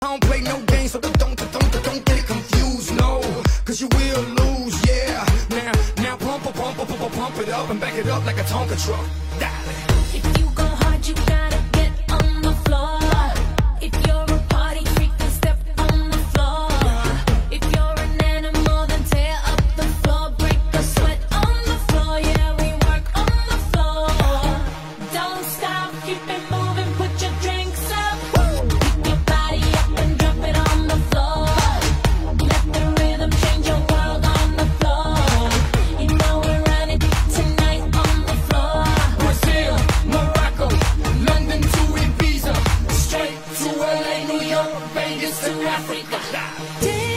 don't play no games, so don't get it confused, no. Cause you will lose, yeah. Now pump it up and back it up like a Tonka truck. If you go hard, you gotta get on the floor. If you're a party freak, then step on the floor. If you're an animal, then tear up the floor. Break the sweat on the floor, yeah, we work on the floor. Don't stop, keep it moving, put your drinks up. Pick your body up and drop it on the floor. Let the rhythm change your world on the floor. You know we're running tonight on the floor. Brazil, Morocco, London to Ibiza, straight to LA, New York, Vegas to Africa.